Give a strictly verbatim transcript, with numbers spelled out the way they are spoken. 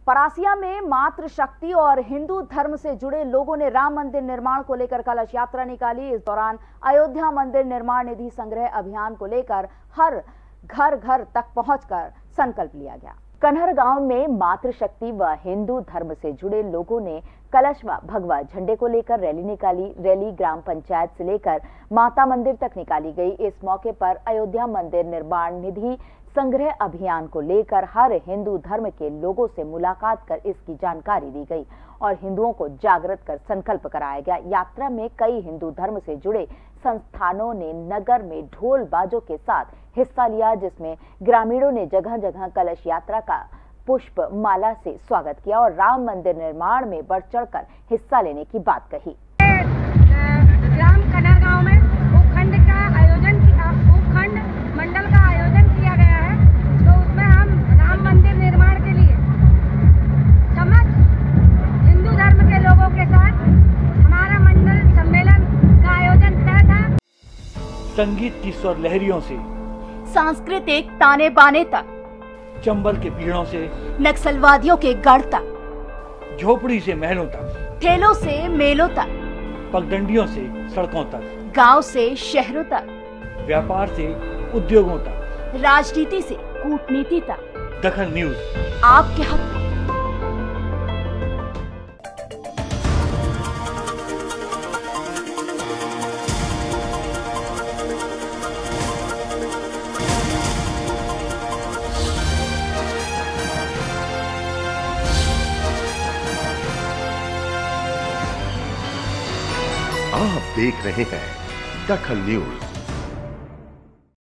परासिया में मातृशक्ति और हिंदू धर्म से जुड़े लोगों ने राम मंदिर निर्माण को लेकर कलश यात्रा निकाली। इस दौरान अयोध्या मंदिर निर्माण निधि संग्रह अभियान को लेकर हर घर घर तक पहुंचकर संकल्प लिया गया। कन्हर गांव में मातृशक्ति व हिंदू धर्म से जुड़े लोगों ने कलश व भगवा झंडे को लेकर रैली निकाली। रैली ग्राम पंचायत से लेकर माता मंदिर तक निकाली गई। इस मौके पर अयोध्या मंदिर निर्माण निधि संग्रह अभियान को लेकर हर हिंदू धर्म के लोगों से मुलाकात कर इसकी जानकारी दी गई और हिंदुओं को जागृत कर संकल्प कराया गया। यात्रा में कई हिंदू धर्म से जुड़े संस्थानों ने नगर में ढोल बाजों के साथ हिस्सा लिया, जिसमें ग्रामीणों ने जगह जगह कलश यात्रा का पुष्प माला से स्वागत किया और राम मंदिर निर्माण में बढ़ चढ़कर हिस्सा लेने की बात कही। ग्राम कन्हर गांव में उपखंड का आयोजन उपखंड मंडल का आयोजन किया गया है, तो उसमें हम राम मंदिर निर्माण के लिए समस्त हिंदू धर्म के लोगों के साथ हमारा मंडल सम्मेलन का आयोजन तय था। संगीत की स्वर लहरियों से सांस्कृतिक ताने बाने तक, चंबल के पीड़ों से नक्सलवादियों के गढ़ तक, झोपड़ी से महलों तक, ठेलों से मेलों तक, पगडंडियों से सड़कों तक, गांव से शहरों तक, व्यापार से उद्योगों तक, राजनीति से कूटनीति तक, दखन न्यूज आपके हक में। आप देख रहे हैं दखन न्यूज।